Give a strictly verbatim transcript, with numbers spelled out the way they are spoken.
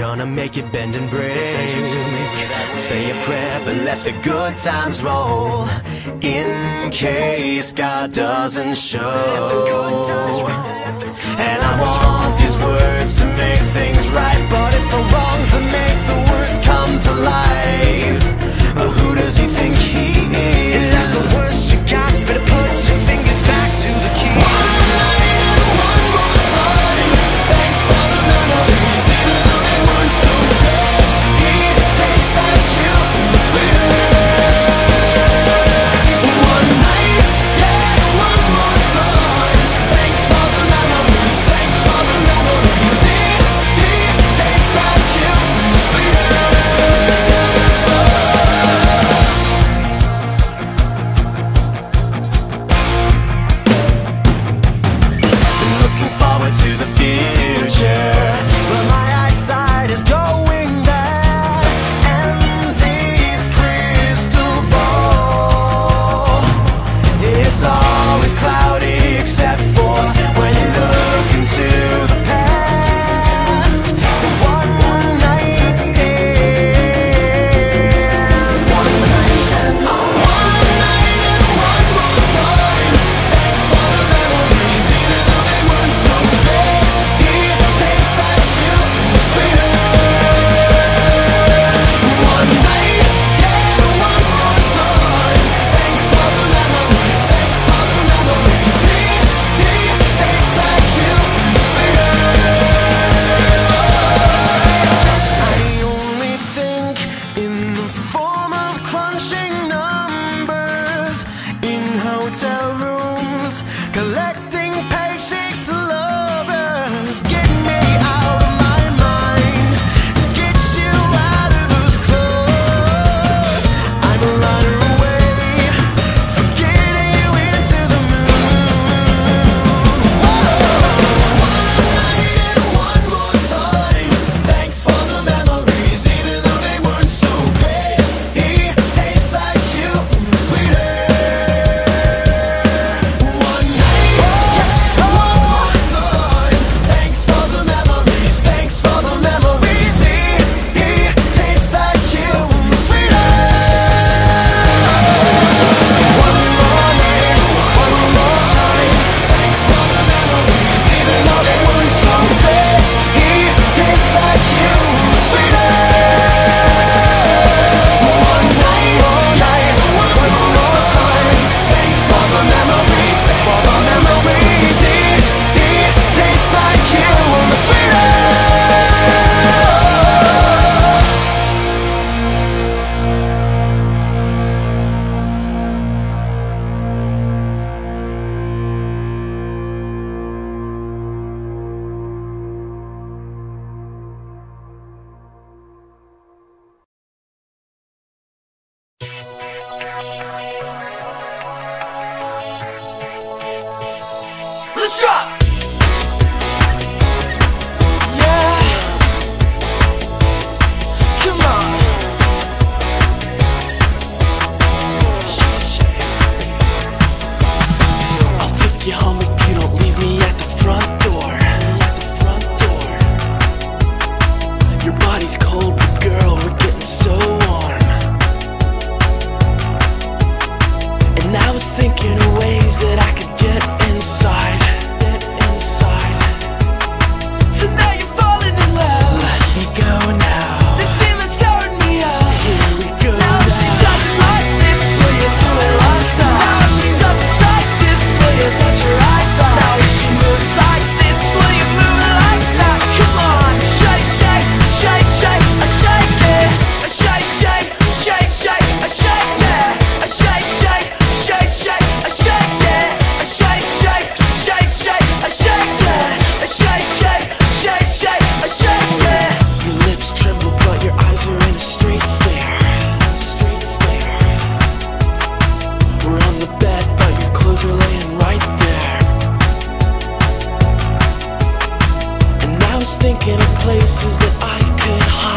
gonna make it bend and break. Say a prayer, but let the good times roll, in case God doesn't show. And I want these words to make things right, but it's the wrongs that make the words come to life. But who does he think he is? If that's the worst you got, better put your fingers back to the key. One night and one more time, thanks for the memories, even though they weren't so great. It tastes like you, sweeter. One night, yeah, one more time, thanks for the memories, thanks for the memories. It, it tastes like you, sweeter. To the future, but my eyesight is going bad, and this crystal ball, it's always cloudy except for when you look into the past. One night stand, one night stand, one night and one more time. Thanks for the memories, even though they weren't so great. It tastes like you, sweeter. One night, yeah, one more time. Thanks for the memories, thanks for the memories. It, it tastes like you, sweeter. I only think in the form of crunching numbers in hotel rooms, collecting paychecks to lovers. Get me out of my mind, get you out of those clothes. I'm a runner away from getting you into the moon. One night and one more time, thanks for the memories, even though they weren't so great. It tastes like you, sweeter. One night, yeah, one more time. Thanks for the memories, thanks for the memories. It, it tastes like you, sweeter. One more night, one more time. Thanks for the memories, even though they weren't so great. It tastes like you, sweeter. One night, one night, one more time. Thanks for the memories, thanks for the memories. It, it tastes like you, sweeter. Let's drop! Yeah, come on. Shake, shake. I'll take you home if you don't leave me at the front door. At the front door. Your body's cold, but girl, we're getting so warm. And I was thinking of ways that I could get inside, get inside. So now you're falling in love. Let me go now. This feeling's tearing me up. Here we go. Now if she does it like this, will you do it like that? Now if she does it like this, will you touch her right back? Now if she moves like this, will you move it like that? Come on, shake, shake, shake, shake, I shake it. I shake, shake, shake, shake, I shake it. I shake, shake, shake, shake, I shake it. I shake, shake, shake, shake, I shake it. I shake, shake, shake, shake, I shake it. Your lips tremble, but your eyes are in a straight stare. Straight stare. We're on the bed, but your clothes are laying right there. And I was thinking of places that I could hide.